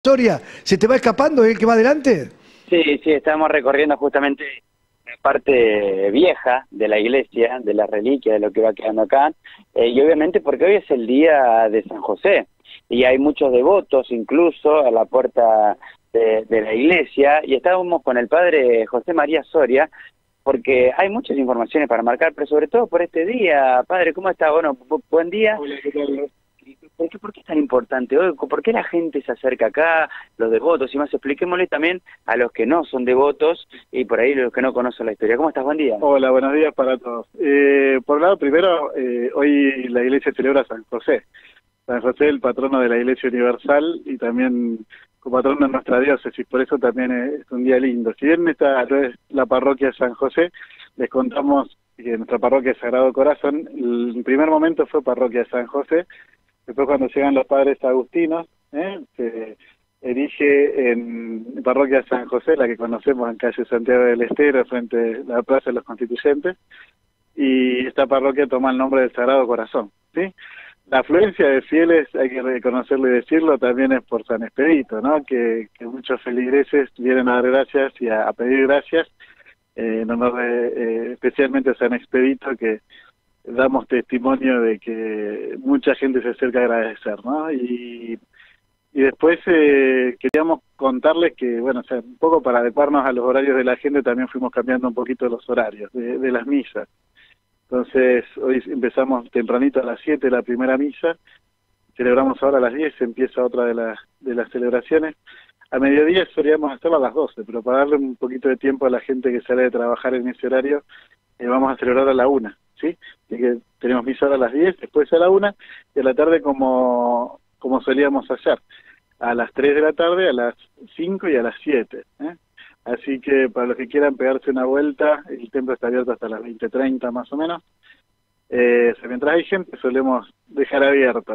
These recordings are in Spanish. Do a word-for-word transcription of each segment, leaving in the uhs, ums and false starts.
Soria, ¿se te va escapando el que va adelante? Sí, sí, estamos recorriendo justamente la parte vieja de la iglesia, de la reliquia, de lo que va quedando acá, eh, y obviamente porque hoy es el día de San José, y hay muchos devotos incluso a la puerta de, de la iglesia, y estábamos con el padre José María Soria, porque hay muchas informaciones para marcar, pero sobre todo por este día. Padre, ¿cómo está? Bueno, bu- buen día. Hola, ¿qué tal? ¿Por qué, por qué es tan importante hoy? ¿Por qué la gente se acerca acá, los devotos? Y más, expliquémosle también a los que no son devotos y por ahí los que no conocen la historia. ¿Cómo estás? Buen día. Hola, buenos días para todos. Eh, por un lado, primero, eh, hoy la iglesia celebra a San José. San José, el patrono de la Iglesia Universal y también copatrono de nuestra diócesis, por eso también es un día lindo. Si bien esta no es la parroquia de San José, les contamos que nuestra parroquia es Sagrado Corazón. El primer momento fue parroquia de San José. Después, cuando llegan los padres agustinos, ¿eh? se erige en parroquia San José, la que conocemos en calle Santiago del Estero, frente a la Plaza de los Constituyentes, y esta parroquia toma el nombre del Sagrado Corazón, ¿sí? La afluencia de fieles, hay que reconocerlo y decirlo, también es por San Expedito, ¿no? Que, que muchos feligreses vienen a dar gracias y a, a pedir gracias, eh, en honor de, eh, especialmente a San Expedito, que damos testimonio de que mucha gente se acerca a agradecer, ¿no? Y, y después eh, queríamos contarles que, bueno, o sea, un poco para adecuarnos a los horarios de la gente, también fuimos cambiando un poquito los horarios de, de las misas. Entonces, hoy empezamos tempranito a las siete la primera misa, celebramos ahora a las diez, empieza otra de las, de las celebraciones. A mediodía solíamos hacerlo a las doce, pero para darle un poquito de tiempo a la gente que sale de trabajar en ese horario, eh, vamos a celebrar a la una, ¿sí? Así que tenemos misa ahora a las diez, después a la una, y a la tarde como, como solíamos hacer, a las tres de la tarde, a las cinco y a las siete, ¿eh? Así que para los que quieran pegarse una vuelta, el templo está abierto hasta las veinte treinta más o menos. Eh, o sea, mientras hay gente solemos dejar abierto.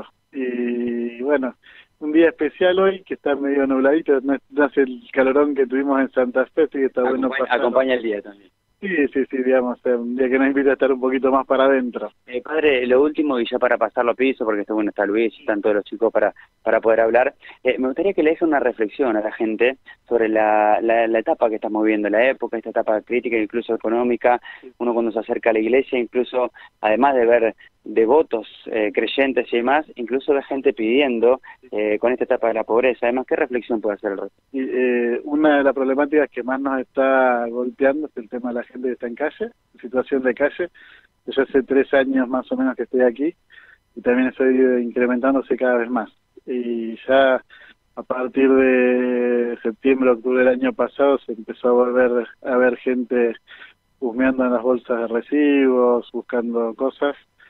Y bueno, un día especial hoy, que está medio nubladito, no, es- no hace el calorón que tuvimos en Santa Fe, así que está bueno Acompaña, pasarlo. acompaña el día también. Sí, sí, sí, digamos, eh, un día que nos invita a estar un poquito más para adentro. Eh, padre, lo último, y ya para pasarlo a piso, porque está bueno, está Luis, están todos los chicos para, para poder hablar, eh, me gustaría que le deje una reflexión a la gente sobre la, la, la etapa que estamos viviendo, la época, esta etapa crítica, incluso económica, uno cuando se acerca a la iglesia, incluso, además de ver devotos, eh, creyentes y demás, incluso la gente pidiendo eh, con esta etapa de la pobreza. Además, ¿qué reflexión puede hacer el resto? Y, eh, una de las problemáticas que más nos está golpeando es el tema de la gente que está en calle, en situación de calle. Yo hace tres años más o menos que estoy aquí y también estoy incrementándose cada vez más. Y ya a partir de septiembre, octubre del año pasado se empezó a volver a ver gente husmeando en las bolsas de recibos, buscando cosas.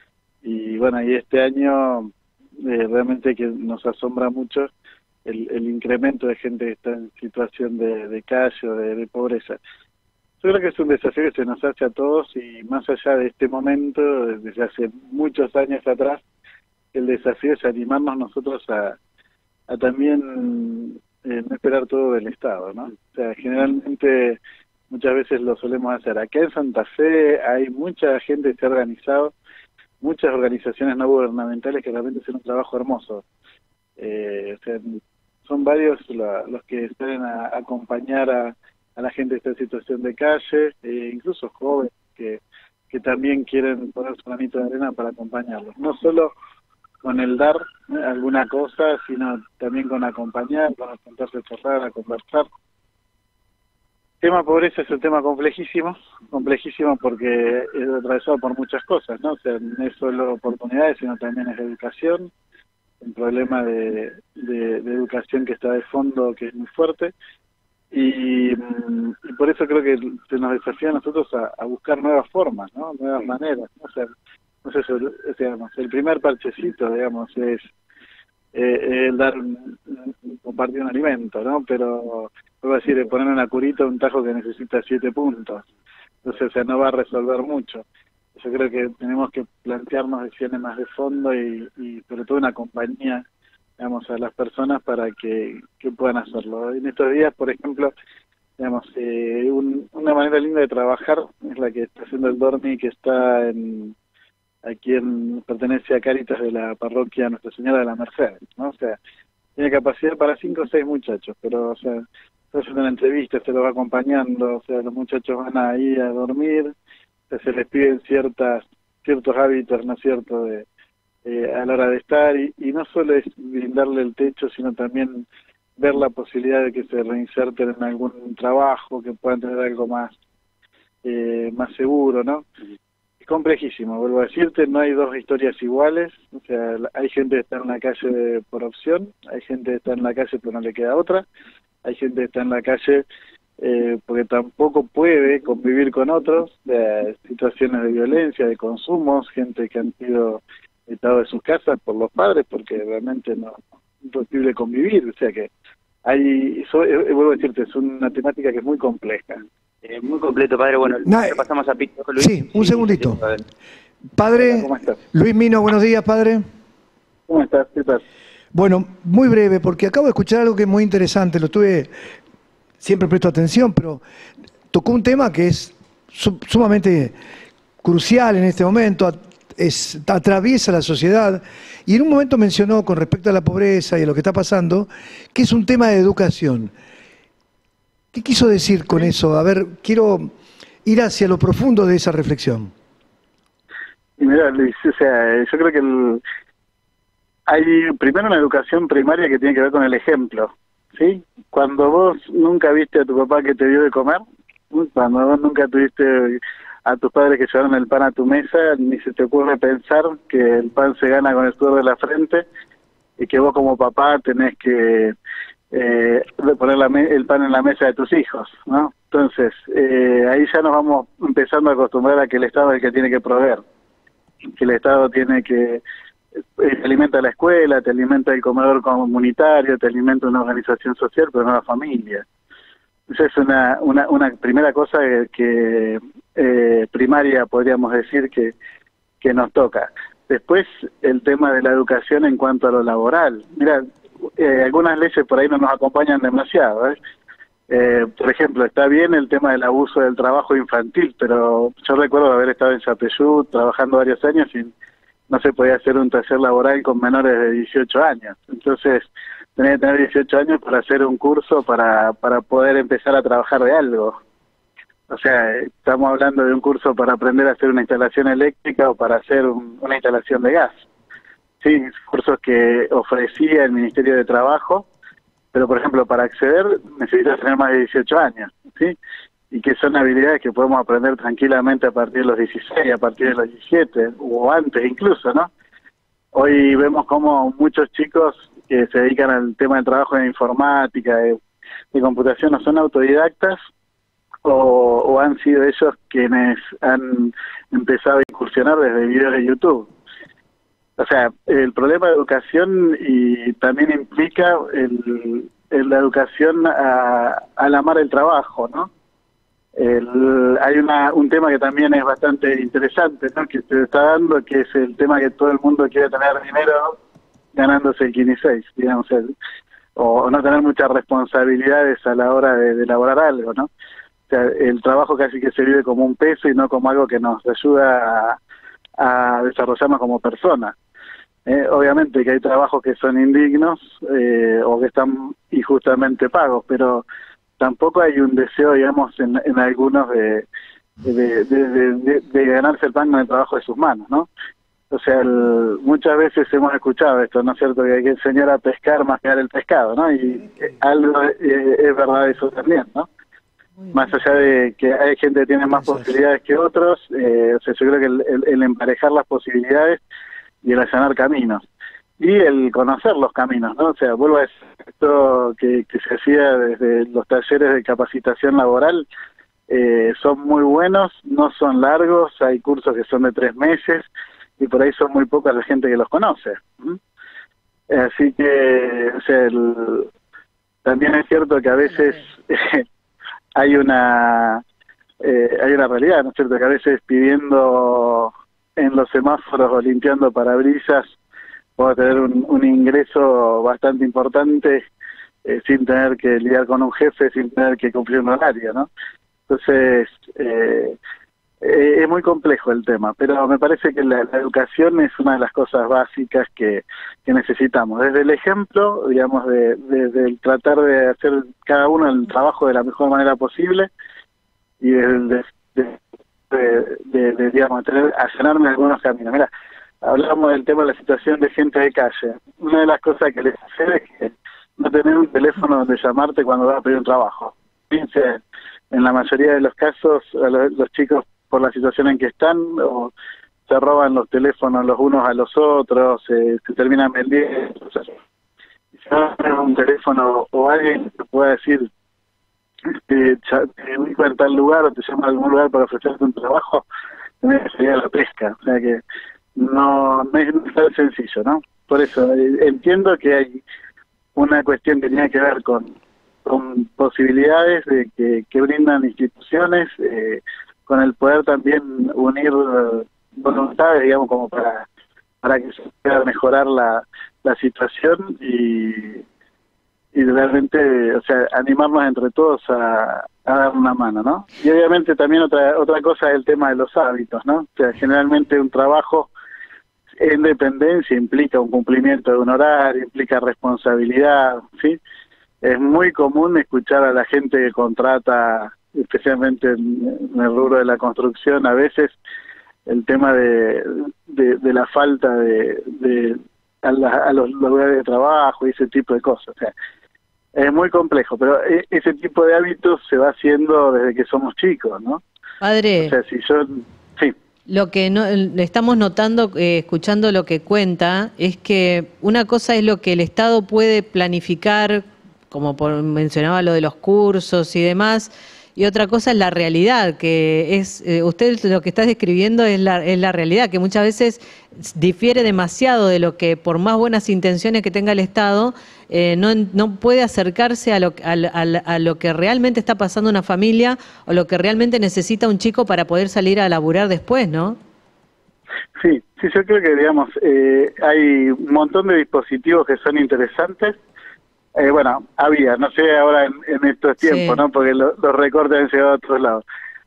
Y bueno, y este año eh, realmente que nos asombra mucho el, el incremento de gente que está en situación de, de calle o de, de pobreza. Yo creo que es un desafío que se nos hace a todos y más allá de este momento, desde hace muchos años atrás, el desafío es animarnos nosotros a, a también eh, no esperar todo del Estado, ¿no? O sea, generalmente muchas veces lo solemos hacer. Acá en Santa Fe hay mucha gente que se ha organizado, muchas organizaciones no gubernamentales que realmente hacen un trabajo hermoso. Eh, o sea, son varios la, los que salen a, a acompañar a, a la gente que está en situación de calle, eh, incluso jóvenes que, que también quieren poner su granito de arena para acompañarlos. No solo con el dar eh, alguna cosa, sino también con acompañar, con sentarse a charlar, a conversar. El tema pobreza es un tema complejísimo, complejísimo porque es atravesado por muchas cosas, ¿no? O sea, no es solo oportunidades, sino también es educación, un problema de, de, de educación que está de fondo, que es muy fuerte, y, y por eso creo que se nos desafía a nosotros a, a buscar nuevas formas, ¿no? Nuevas maneras, ¿no? O sea, no sé, sobre- o sea, digamos, el primer parchecito, digamos, es eh, el dar, un- un- compartir un alimento, ¿no? Pero, puedo decir, eh, poner una curita a un tajo que necesita siete puntos, entonces, o sea, no va a resolver mucho. Yo creo que tenemos que plantearnos acciones más de fondo y, y sobre todo una compañía, digamos, a las personas para que, que puedan hacerlo. En estos días, por ejemplo, digamos, eh, un- una manera linda de trabajar es la que está haciendo el Dormi, que está en, aquí en, pertenece a Cáritas de la parroquia Nuestra Señora de la Merced, ¿no? O sea, tiene capacidad para cinco o seis muchachos, pero, o sea, se hace una entrevista, se los va acompañando, o sea, los muchachos van ahí a dormir, o sea, se les piden ciertas ciertos hábitos, ¿no es cierto?, de, eh, a la hora de estar, y, y no solo es brindarle el techo, sino también ver la posibilidad de que se reinserten en algún trabajo, que puedan tener algo más, eh, más seguro, ¿no? Es complejísimo, vuelvo a decirte, no hay dos historias iguales, o sea, hay gente que está en la calle por opción, hay gente que está en la calle pero no le queda otra, hay gente que está en la calle eh, porque tampoco puede convivir con otros, de situaciones de violencia, de consumos, gente que han sido echado de sus casas por los padres porque realmente no es imposible convivir, o sea que hay, eso, eh, vuelvo a decirte, es una temática que es muy compleja. Eh, muy completo, padre. Bueno, Nah, le pasamos a Pito. Luis. Sí, un sí, segundito. sí, sí, Padre, Hola, ¿cómo estás? Luis Mino, buenos días, padre. ¿Cómo estás? ¿Qué tal? Bueno, muy breve, porque acabo de escuchar algo que es muy interesante, lo tuve, siempre presto atención, pero tocó un tema que es su- sumamente crucial en este momento, a- es, atraviesa la sociedad, y en un momento mencionó con respecto a la pobreza y a lo que está pasando, que es un tema de educación. ¿Qué quiso decir con eso? A ver, quiero ir hacia lo profundo de esa reflexión. Y mira, Luis, o sea, yo creo que el, hay primero una educación primaria que tiene que ver con el ejemplo, ¿sí? Cuando vos nunca viste a tu papá que te dio de comer, ¿sí? Cuando vos nunca tuviste a tus padres que llevaron el pan a tu mesa, ni se te ocurre pensar que el pan se gana con el sudor de la frente y que vos como papá tenés que eh, poner la me- el pan en la mesa de tus hijos, ¿no? Entonces, eh, ahí ya nos vamos empezando a acostumbrar a que el Estado es el que tiene que proveer, que el Estado tiene que, eh, te alimenta la escuela, te alimenta el comedor comunitario, te alimenta una organización social, pero no la familia. Esa es una, una, una primera cosa que, que eh, primaria, podríamos decir, que, que nos toca. Después, el tema de la educación en cuanto a lo laboral. Mira, eh, algunas leyes por ahí no nos acompañan demasiado, ¿eh? Eh, por ejemplo, está bien el tema del abuso del trabajo infantil, pero yo recuerdo haber estado en Chapeyú trabajando varios años y no se podía hacer un taller laboral con menores de dieciocho años. Entonces, tenía que tener dieciocho años para hacer un curso para, para poder empezar a trabajar de algo. O sea, estamos hablando de un curso para aprender a hacer una instalación eléctrica o para hacer un, una instalación de gas. Sí, cursos que ofrecía el Ministerio de Trabajo, pero por ejemplo, para acceder necesitas tener más de dieciocho años, ¿sí? Y que son habilidades que podemos aprender tranquilamente a partir de los dieciséis, a partir de los diecisiete, o antes incluso, ¿no? Hoy vemos como muchos chicos que se dedican al tema del trabajo de informática, de, de computación, no son autodidactas, o, o han sido ellos quienes han empezado a incursionar desde videos de YouTube. O sea, el problema de educación y también implica el, el la educación a, al amar el trabajo, ¿no? El, hay una, un tema que también es bastante interesante, ¿no?, que se está dando, que es el tema que todo el mundo quiere tener dinero ganándose el quince y seis, digamos, el, o, o no tener muchas responsabilidades a la hora de, de elaborar algo, ¿no? O sea, el trabajo casi que se vive como un peso y no como algo que nos ayuda a, a desarrollarnos como personas. Eh, obviamente que hay trabajos que son indignos eh, o que están injustamente pagos, pero tampoco hay un deseo, digamos, en, en algunos de de, de, de, de, de ganarse el pan con el trabajo de sus manos, ¿no? O sea, el, muchas veces hemos escuchado esto, ¿no es cierto?, que hay que enseñar a pescar más que dar el pescado, ¿no? Y eh, algo eh, es verdad eso también, ¿no? Más allá de que hay gente que tiene más posibilidades que otros, eh, o sea, yo creo que el, el, el emparejar las posibilidades y el allanar caminos y el conocer los caminos, ¿no? O sea, vuelvo a decir esto que, que se hacía desde los talleres de capacitación laboral, eh, son muy buenos, no son largos, hay cursos que son de tres meses y por ahí son muy pocas la gente que los conoce. ¿Mm? Así que, o sea, el, también es cierto que a veces hay una eh, hay una realidad, ¿no es cierto?, que a veces pidiendo en los semáforos o limpiando parabrisas puedo tener un, un ingreso bastante importante eh, sin tener que lidiar con un jefe, sin tener que cumplir un horario, ¿no? Entonces, eh, Eh, es muy complejo el tema, pero me parece que la, la educación es una de las cosas básicas que, que necesitamos. Desde el ejemplo, digamos, de, de, de tratar de hacer cada uno el trabajo de la mejor manera posible, y desde de, de, de, de, digamos, tener, allanarme algunos caminos. Mira, hablamos del tema de la situación de gente de calle. Una de las cosas que les sucede es que no tener un teléfono donde llamarte cuando vas a pedir un trabajo. Fíjense, en la mayoría de los casos, los, los chicos, por la situación en que están, o se roban los teléfonos los unos a los otros, eh, se terminan vendiendo. O sea, si no tienen un teléfono o alguien que pueda decir, te, te ubico en tal lugar o te llama a algún lugar para ofrecerte un trabajo, también sería la pesca. O sea que no, no es tan sencillo, ¿no? Por eso eh, entiendo que hay una cuestión que tiene que ver con, con posibilidades de que, que brindan instituciones, eh, con el poder también unir voluntades, digamos, como para para que se pueda mejorar la, la situación y, y realmente, o sea, animarnos entre todos a, a dar una mano, ¿no? Y obviamente también otra otra cosa es el tema de los hábitos, ¿no? O sea, generalmente un trabajo en dependencia implica un cumplimiento de un horario, implica responsabilidad, ¿sí? Es muy común escuchar a la gente que contrata, especialmente en, en el rubro de la construcción, a veces el tema de, de, de la falta de, de a, la, a los lugares de trabajo y ese tipo de cosas. O sea, es muy complejo, pero ese tipo de hábitos se va haciendo desde que somos chicos, ¿no? Padre, o sea, si yo, sí. Lo que no, estamos notando, eh, escuchando lo que cuenta, es que una cosa es lo que el Estado puede planificar, como por, mencionaba lo de los cursos y demás, y otra cosa es la realidad, que es, eh, usted lo que está describiendo es la, es la realidad, que muchas veces difiere demasiado de lo que, por más buenas intenciones que tenga el Estado, eh, no, no puede acercarse a lo, a, a, a lo que realmente está pasando una familia o lo que realmente necesita un chico para poder salir a laburar después, ¿no? Sí, sí, yo creo que, digamos, eh, hay un montón de dispositivos que son interesantes. Eh, bueno, había, no sé ahora en, en estos tiempos, sí, ¿no? Porque lo, los recortes han llegado a otros lados.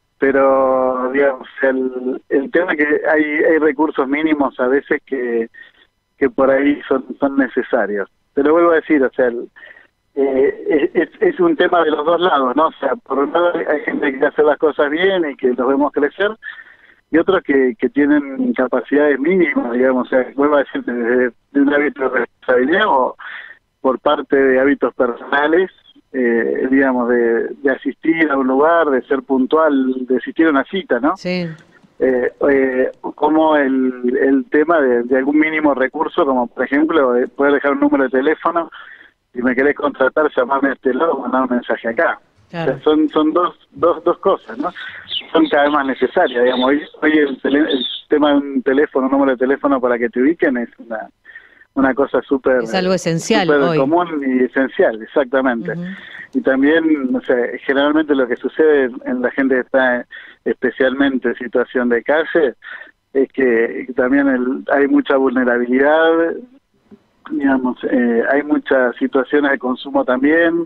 Pero, digamos, el, el tema es que hay, hay recursos mínimos a veces que, que por ahí son, son necesarios. Te lo vuelvo a decir, o sea, el, eh, es, es un tema de los dos lados, ¿no? O sea, por un lado hay gente que quiere hacer las cosas bien y que los vemos crecer, y otros que, que tienen capacidades mínimas, digamos, o sea, vuelvo a decir, de, de un hábito de responsabilidad o por parte de hábitos personales, eh, digamos, de, de asistir a un lugar, de ser puntual, de asistir a una cita, ¿no? Sí. Eh, eh, como el, el tema de, de algún mínimo recurso, como por ejemplo, de poder dejar un número de teléfono, si me querés contratar, llamarme a este lado o mandar un mensaje acá. Claro. O sea, son son dos, dos, dos cosas, ¿no? Son cada vez más necesarias, digamos. Hoy, hoy el, tele, el tema de un teléfono, un número de teléfono para que te ubiquen es una... una cosa súper es algo esencial súper hoy. común y esencial, exactamente. Uh-huh. Y también, o sea, generalmente lo que sucede en la gente que está especialmente en situación de calle es que también el, hay mucha vulnerabilidad, digamos, eh, hay muchas situaciones de consumo también,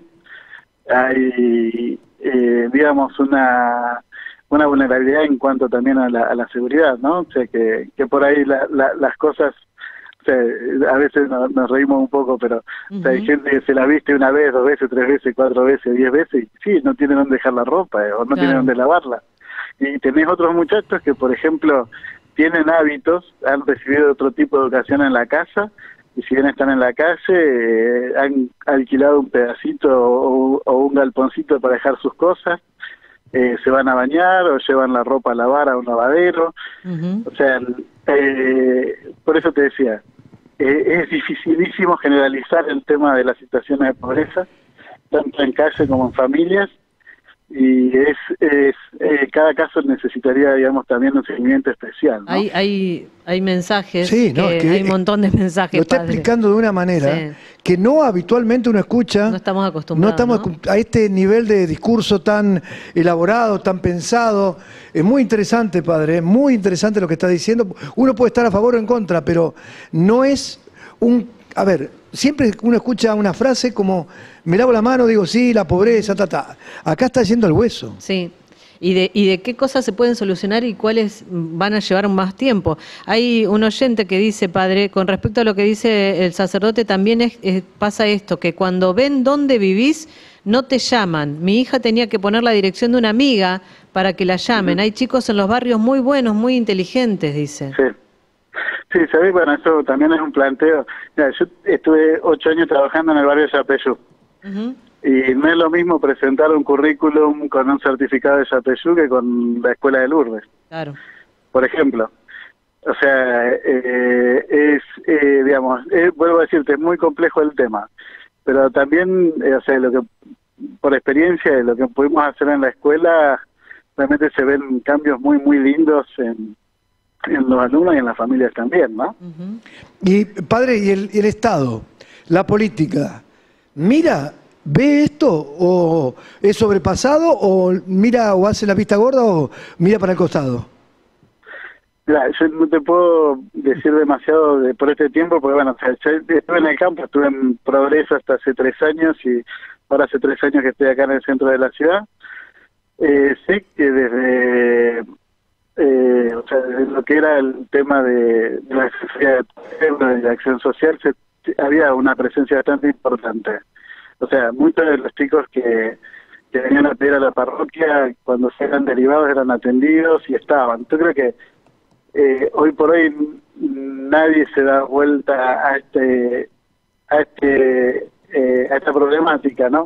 hay, eh, digamos, una una vulnerabilidad en cuanto también a la, a la seguridad, ¿no? O sea, que, que por ahí la, la, las cosas... O sea, a veces nos, nos reímos un poco, pero uh-huh. o sea, hay gente que se la viste una vez, dos veces, tres veces, cuatro veces, diez veces, y sí, no tiene dónde dejar la ropa, eh, o no claro. tiene dónde lavarla. Y tenés otros muchachos que, por ejemplo, tienen hábitos, han recibido otro tipo de educación en la casa, y si bien están en la calle, eh, han alquilado un pedacito o, o un galponcito para dejar sus cosas, eh, se van a bañar o llevan la ropa a lavar a un lavadero. Uh-huh. O sea, eh, por eso te decía, Eh, es dificilísimo generalizar el tema de las situaciones de pobreza, tanto en calle como en familias, y es, es eh, cada caso necesitaría, digamos, también un seguimiento especial, ¿no? Hay hay hay mensajes, sí, no, que que hay un montón de mensajes. Lo está padre. explicando de una manera sí. que no habitualmente uno escucha. No estamos acostumbrados. No estamos ¿no? a este nivel de discurso tan elaborado, tan pensado. Es muy interesante, padre, es muy interesante lo que está diciendo. Uno puede estar a favor o en contra, pero no es un... A ver, siempre uno escucha una frase como, me lavo la mano, digo, sí, la pobreza, ta, ta. Acá está yendo al hueso. Sí. y de, y de qué cosas se pueden solucionar y cuáles van a llevar más tiempo. Hay un oyente que dice, padre, con respecto a lo que dice el sacerdote, también es, es, pasa esto, que cuando ven dónde vivís, no te llaman. Mi hija tenía que poner la dirección de una amiga para que la llamen. Hay chicos en los barrios muy buenos, muy inteligentes, dice. Sí. Sí, ¿sabés? Bueno, eso también es un planteo. Mira, yo estuve ocho años trabajando en el barrio de Yapeyú. Uh-huh. Y no es lo mismo presentar un currículum con un certificado de Yapeyú que con la escuela de Lourdes. Claro. Por ejemplo. O sea, eh, es, eh, digamos, eh, vuelvo a decirte, es muy complejo el tema. Pero también, eh, o sea, lo que por experiencia de lo que pudimos hacer en la escuela, realmente se ven cambios muy, muy lindos en, en los alumnos y en las familias también, ¿no? Uh-huh. Y, padre, ¿y el, el Estado, la política, mira, ve esto o es sobrepasado o mira o hace la vista gorda o mira para el costado? Mira, yo no te puedo decir demasiado de, por este tiempo, porque bueno, o sea, yo estuve en el campo, estuve en Progreso hasta hace tres años y ahora hace tres años que estoy acá en el centro de la ciudad. Eh, sé que desde, eh, o sea, desde lo que era el tema de, de la necesidad de, de acción social, se, había una presencia bastante importante. O sea, muchos de los chicos que, que venían a pedir a la parroquia, cuando se eran derivados, eran atendidos y estaban. Yo creo que Eh, hoy por hoy nadie se da vuelta a este a este eh, a esta problemática, ¿no?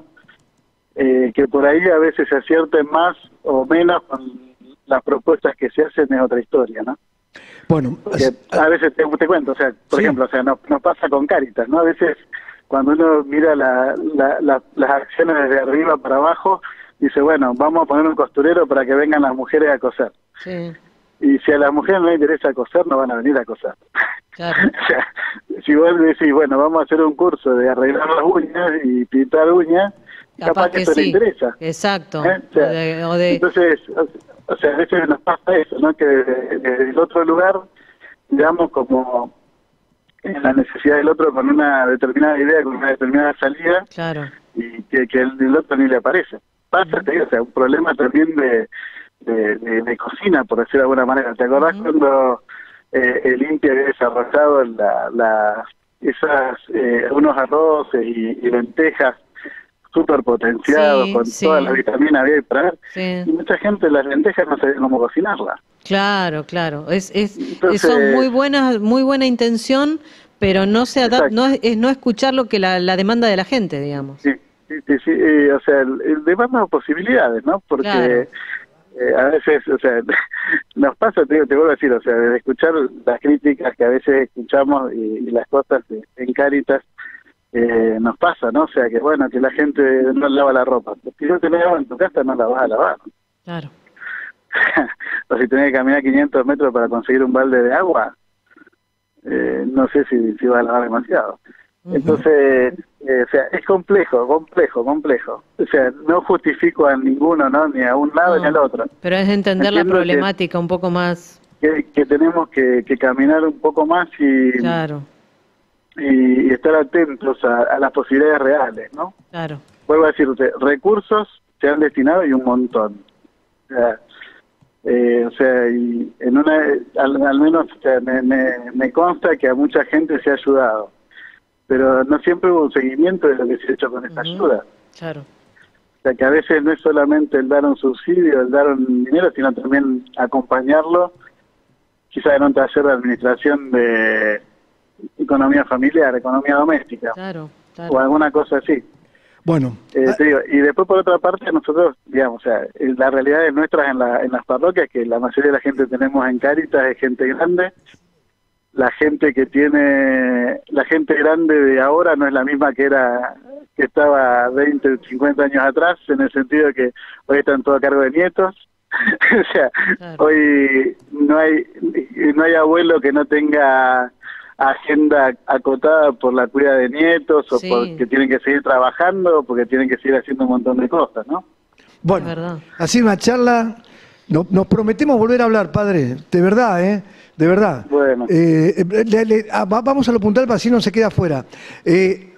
Eh, que por ahí a veces se acierten más o menos con las propuestas que se hacen en otra historia, ¿no? Bueno, porque a veces te, te cuento, o sea, por ¿sí? ejemplo, o sea, nos, nos pasa con Cáritas, ¿no? A veces cuando uno mira la, la, la, las acciones desde arriba para abajo, dice, bueno, vamos a poner un costurero para que vengan las mujeres a coser. Sí. Y si a las mujeres no les interesa coser, no van a venir a coser. Claro. O sea, si vos decís, bueno, vamos a hacer un curso de arreglar las uñas y pintar uñas, capaz, capaz que, que eso sí. le interesa. Exacto. ¿Eh? O sea, o de, o de... Entonces, o, o sea, a veces nos pasa eso, ¿no? Que desde, desde el otro lugar, digamos, como en la necesidad del otro con una determinada idea, con una determinada salida, claro. y que, que el, el otro ni le aparece. Pasa, uh-huh. te digo, o sea, un problema también de... De, de, de cocina, por decir de alguna manera. ¿Te acordás uh-huh. cuando eh, el INPI había desarrollado la, la, esas eh, unos arroces y, y lentejas súper potenciados, sí, con sí. todas las vitaminas había para ver? Sí. Y mucha gente las lentejas no sabía cómo cocinarlas. Claro, claro. Es, es, Entonces, son muy buenas, muy buena intención, pero no se adapta, no es no escuchar lo que la, la demanda de la gente, digamos. Sí, sí, sí, sí eh, o sea, el, el demanda posibilidades, ¿no? Porque claro. Eh, a veces, o sea, nos pasa, te, te vuelvo a decir, o sea, de escuchar las críticas que a veces escuchamos y, y las cosas de, en Cáritas, eh, nos pasa, ¿no? O sea, que bueno, que la gente no lava la ropa. Si no tenés agua en tu casa, no la vas a lavar. Claro. O si tenés que caminar quinientos metros para conseguir un balde de agua, eh, no sé si, si vas a lavar demasiado. Uh-huh. Entonces, eh, o sea, es complejo, complejo, complejo. O sea, no justifico a ninguno, ¿no? Ni a un lado no, ni al otro. Pero es entender Entiendo la problemática que, un poco más. Que, que tenemos que, que caminar un poco más y, claro. y, y estar atentos a, a las posibilidades reales, ¿no? Claro. Vuelvo a decirte, recursos se han destinado y un montón. O sea, eh, o sea y en una, al, al menos o sea, me, me, me consta que a mucha gente se ha ayudado. Pero no siempre hubo un seguimiento de lo que se ha hecho con esta uh-huh. ayuda. Claro. O sea, que a veces no es solamente el dar un subsidio, el dar un dinero, sino también acompañarlo, quizás en un taller de administración de economía familiar, economía doméstica. Claro, claro. O alguna cosa así. Bueno. Eh, te digo, y después, por otra parte, nosotros, digamos, o sea, la realidad de nuestras en, la, en las parroquias, que la mayoría de la gente tenemos en Cáritas, es gente grande. La gente que tiene, la gente grande de ahora no es la misma que era, que estaba veinte, cincuenta años atrás, en el sentido de que hoy están todos a cargo de nietos. O sea, claro. hoy no hay, no hay abuelo que no tenga agenda acotada por la cuida de nietos, o sí. porque tienen que seguir trabajando, o porque tienen que seguir haciendo un montón de cosas, ¿no? Bueno, así una charla, no, nos prometemos volver a hablar, padre, de verdad, ¿eh? De verdad. Bueno. Eh, le, le, a, vamos a lo puntual para así no se queda afuera. Eh,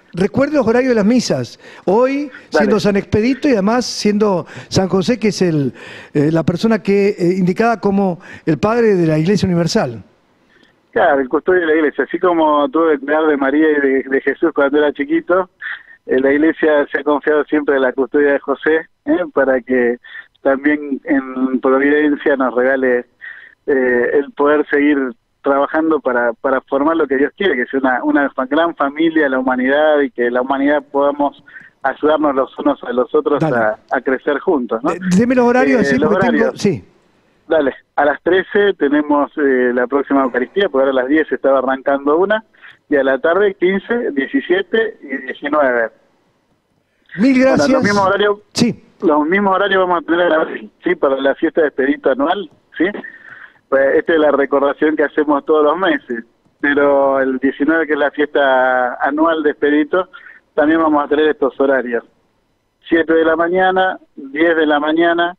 recuerde los horarios de las misas. Hoy Dale. siendo San Expedito y además siendo San José, que es el, eh, la persona que eh, indicada como el padre de la Iglesia Universal. Claro, el custodio de la iglesia. Así como tuve que cuidar de María y de, de Jesús cuando era chiquito, eh, la iglesia se ha confiado siempre en la custodia de José, ¿eh? para que también en providencia nos regale eh, el poder seguir trabajando para, para formar lo que Dios quiere, que sea una, una gran familia de la humanidad y que la humanidad podamos ayudarnos los unos a los otros a, a crecer juntos, ¿no? D- Deme los horarios, Eh, así los porque tengo... horarios. Sí. Dale, a las trece tenemos eh, la próxima Eucaristía, porque ahora a las diez estaba arrancando una, y a la tarde quince, diecisiete y diecinueve. Mil gracias. Bueno, los mismos horarios, Sí. los mismos horarios vamos a tener sí, para la fiesta de Expedito anual, ¿sí? Pues esta es la recordación que hacemos todos los meses, pero el diecinueve, que es la fiesta anual de Expedito, también vamos a tener estos horarios. siete de la mañana, diez de la mañana,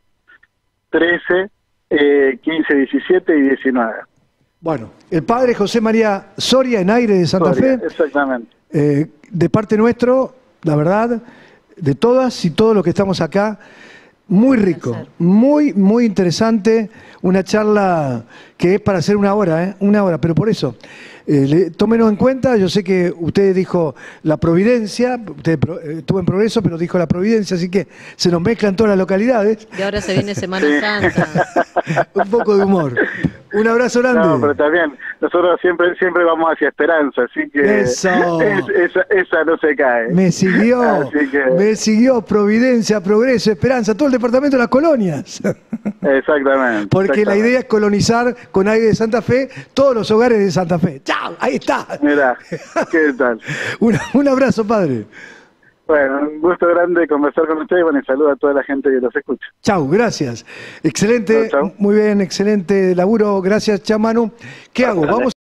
trece, eh, quince, diecisiete y diecinueve. Bueno, el padre José María Soria en Aire de Santa Soria, Fe, exactamente. eh, de parte nuestro, la verdad, de todas y todos los que estamos acá, muy rico, placer. muy, muy interesante, una charla que es para hacer una hora, ¿eh? Una hora, pero por eso, eh, le- tómenos en cuenta, yo sé que usted dijo la Providencia, usted pro- eh, estuvo en Progreso, pero dijo la Providencia, así que se nos mezclan todas las localidades, Y ahora se viene Semana Sí. Santa. un poco de humor. Un abrazo grande. No, pero también, nosotros siempre siempre vamos hacia esperanza, así que Eso. es- esa, esa no se cae. Me siguió, Así que- me siguió Providencia, Progreso, Esperanza, todo el departamento de las colonias. Exactamente. Porque la exactamente. idea es colonizar con Aire de Santa Fe todos los hogares de Santa Fe. ¡Chao! Ahí está. Mirá, ¿qué tal? Un, un abrazo, padre. Bueno, un gusto grande conversar con ustedes y bueno, y saludo a toda la gente que los escucha. Chau, gracias. Excelente, Chau, chau. muy bien, excelente laburo. Gracias, Chamanu. ¿Qué hago? Vamos.